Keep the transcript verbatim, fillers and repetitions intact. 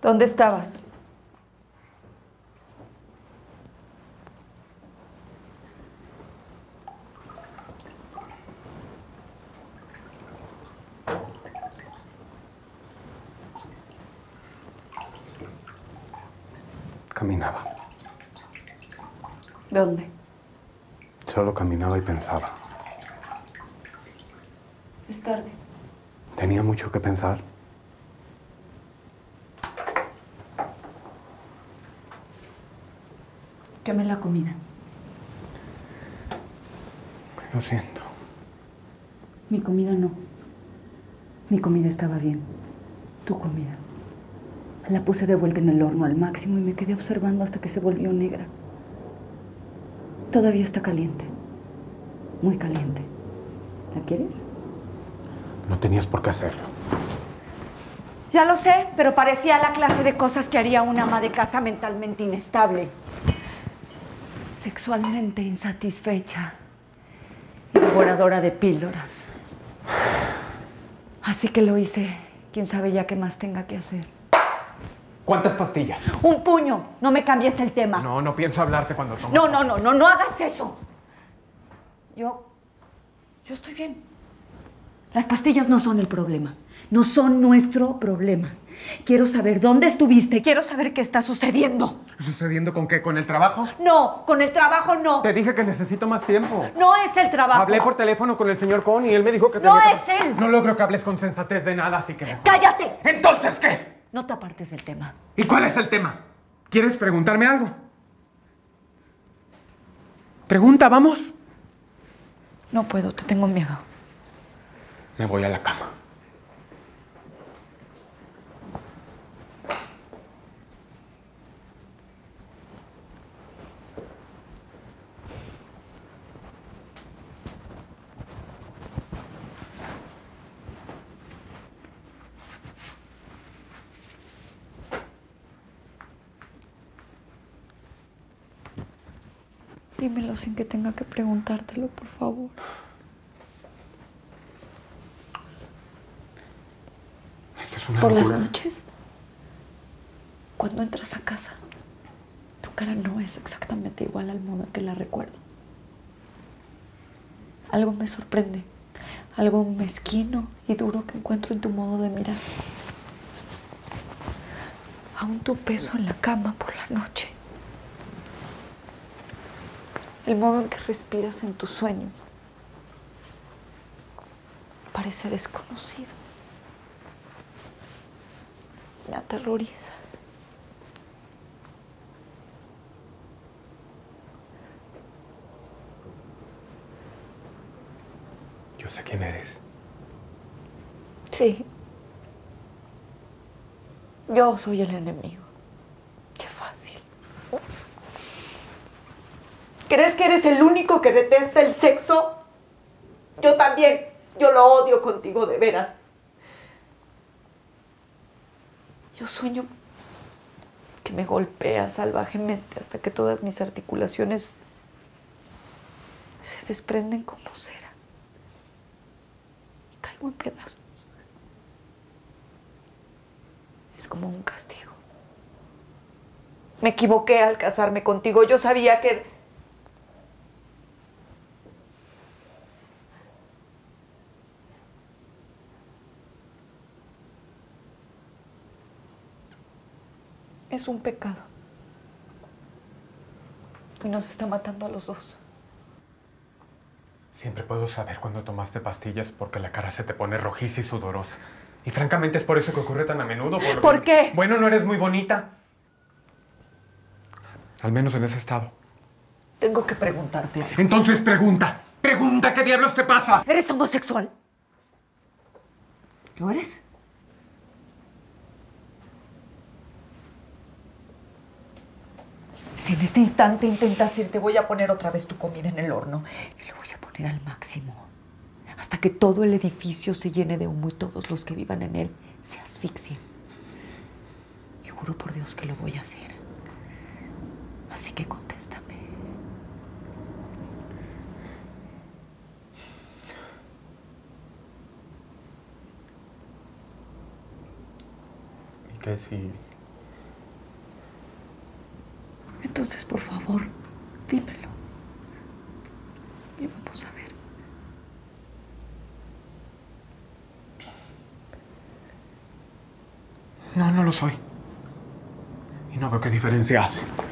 ¿Dónde estabas? Caminaba. ¿Dónde? Solo caminaba y pensaba. Es tarde. Tenía mucho que pensar. Queme la comida. Lo siento. Mi comida no. Mi comida estaba bien. Tu comida. La puse de vuelta en el horno al máximo y me quedé observando hasta que se volvió negra. Todavía está caliente. Muy caliente. ¿La quieres? No tenías por qué hacerlo. Ya lo sé, pero parecía la clase de cosas que haría una ama de casa mentalmente inestable. Sexualmente insatisfecha. Y devoradora de píldoras. Así que lo hice. Quién sabe ya qué más tenga que hacer. ¿Cuántas pastillas? Un puño. No me cambies el tema. No, no pienso hablarte cuando tomas. No, no, no, no, no hagas eso. Yo... Yo estoy bien. Las pastillas no son el problema. No son nuestro problema. Quiero saber dónde estuviste. Quiero saber qué está sucediendo. ¿Sucediendo con qué? ¿Con el trabajo? No, con el trabajo no. Te dije que necesito más tiempo. No es el trabajo. Hablé por teléfono con el señor Cohn y él me dijo que No tenía es que... él. No logro que hables con sensatez de nada, así que... ¡Cállate! ¿Entonces qué? No te apartes del tema. ¿Y cuál es el tema? ¿Quieres preguntarme algo? Pregunta, vamos. No puedo, te tengo miedo. Me voy a la cama. Dímelo sin que tenga que preguntártelo, por favor. Esto es una Por las locura. noches, cuando entras a casa, tu cara no es exactamente igual al modo en que la recuerdo. Algo me sorprende, algo mezquino y duro que encuentro en tu modo de mirar. Aún tu peso en la cama por la noche. El modo en que respiras en tu sueño parece desconocido. Me aterrorizas. Yo sé quién eres. Sí. Yo soy el enemigo. Qué fácil. ¿Crees que eres el único que detesta el sexo? Yo también. Yo lo odio contigo, de veras. Yo sueño que me golpea salvajemente hasta que todas mis articulaciones se desprenden como cera. Y caigo en pedazos. Es como un castigo. Me equivoqué al casarme contigo. Yo sabía que... Es un pecado. Y nos está matando a los dos. Siempre puedo saber cuando tomaste pastillas porque la cara se te pone rojiza y sudorosa. Y francamente es por eso que ocurre tan a menudo. Por, ¿Por qué? Bueno, no eres muy bonita. Al menos en ese estado. Tengo que preguntarte algo. Entonces pregunta. Pregunta, ¿qué diablos te pasa? ¿Eres homosexual? ¿Lo eres? Si en este instante intentas ir, te voy a poner otra vez tu comida en el horno. Y lo voy a poner al máximo. Hasta que todo el edificio se llene de humo y todos los que vivan en él se asfixien. Y juro por Dios que lo voy a hacer. Así que contéstame. ¿Y qué si Entonces, por favor, dímelo. Y vamos a ver. No, no lo soy. Y no veo qué diferencia hace.